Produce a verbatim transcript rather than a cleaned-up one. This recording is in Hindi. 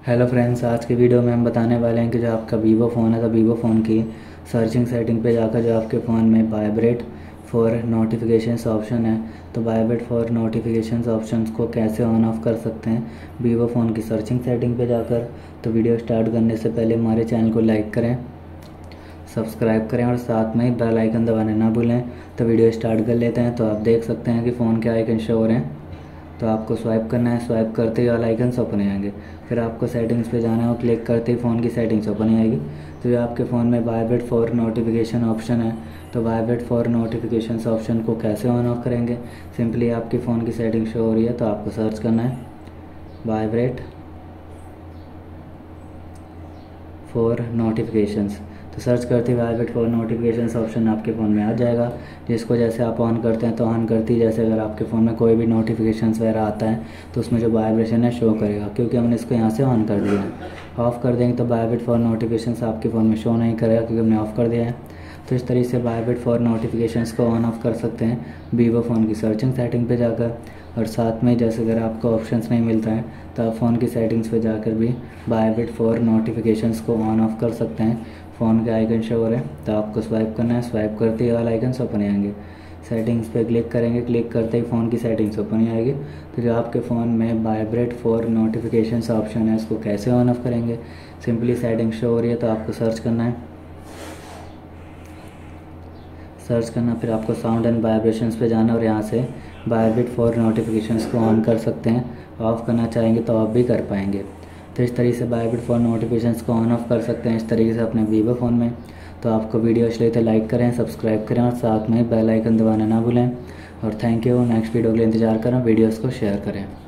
हेलो फ्रेंड्स, आज के वीडियो में हम बताने वाले हैं कि जो आपका वीवो फ़ोन है तो वीवो फ़ोन की सर्चिंग सेटिंग पे जाकर जो आपके फ़ोन में वाइब्रेट फॉर नोटिफिकेशंस ऑप्शन है तो वाइब्रेट फॉर नोटिफिकेशंस ऑप्शंस को कैसे ऑन ऑफ कर सकते हैं वीवो फ़ोन की सर्चिंग सेटिंग पे जाकर। तो वीडियो स्टार्ट करने से पहले हमारे चैनल को लाइक करें, सब्सक्राइब करें और साथ में ही बेल आइकन दबाना ना भूलें। तो वीडियो स्टार्ट कर लेते हैं। तो आप देख सकते हैं कि फ़ोन के आइकन शो हो रहे हैं, तो आपको स्वाइप करना है। स्वाइप करते ही ऑल आइकन्स ओपन हो आएंगे। फिर आपको सेटिंग्स पे जाना है और क्लिक करते ही फ़ोन की सेटिंग्स ओपन हो आएगी। तो जो आपके फ़ोन में वाइब्रेट फॉर नोटिफिकेशन ऑप्शन है तो वाइब्रेट फॉर नोटिफिकेशन ऑप्शन को कैसे ऑन ऑफ करेंगे। सिंपली आपके फ़ोन की सेटिंग शो हो रही है तो आपको सर्च करना है वाइब्रेट फॉर नोटिफिकेशंस। तो सर्च करते ही वाइब्रेट फॉर नोटिफिकेशंस ऑप्शन आपके फ़ोन में आ जाएगा, जिसको जैसे आप ऑन करते हैं तो ऑन करते ही जैसे अगर आपके फ़ोन में कोई भी नोटिफिकेशंस वगैरह आता है तो उसमें जो वाइब्रेशन है शो करेगा, क्योंकि हमने इसको यहाँ से ऑन कर दिया है। ऑफ़ कर देंगे तो वाइब्रेट फॉर नोटिफिकेशंस आपके फ़ोन में शो नहीं करेगा, क्योंकि हमने ऑफ़ कर दिया है। तो इस तरीके से वाइब्रेट फॉर नोटिफिकेशंस को ऑन ऑफ कर सकते हैं वीवो फ़ोन की सर्चिंग सेटिंग पे जाकर। और साथ में जैसे अगर आपको ऑप्शंस नहीं मिलता है तो आप फ़ोन की सेटिंग्स पे जाकर भी वाइब्रेट फॉर नोटिफिकेशंस को ऑन ऑफ कर सकते हैं। फ़ोन के आइकन शो हो रहे हैं तो आपको स्वाइप करना है। स्वाइप करते ही ऑल आइकन्स ओपन आएंगे। सेटिंग्स पे क्लिक करेंगे, क्लिक करते ही फ़ोन की सेटिंग्स ओपन आएगी। तो जो आपके फ़ोन में वाइब्रेट फॉर नोटिफिकेशंस ऑप्शन है उसको कैसे ऑन ऑफ करेंगे। सिंपली सेटिंग शो हो रही है तो आपको सर्च करना है, सर्च करना फिर आपको साउंड एंड वाइब्रेशंस पे जाना और यहाँ से वाइब्रेट फॉर नोटिफिकेशंस को ऑन कर सकते हैं। ऑफ़ करना चाहेंगे तो ऑफ भी कर पाएंगे। तो इस तरीके से वाइब्रेट फॉर नोटिफिकेशंस को ऑन ऑफ कर सकते हैं इस तरीके से अपने वीवो फ़ोन में। तो आपको वीडियो अच्छी लगे तो लाइक करें, सब्सक्राइब करें और साथ में बेल आइकन दबाना ना भूलें। और थैंक यू। नेक्स्ट वीडियो के लिए इंतज़ार करें, वीडियोज़ को शेयर करें।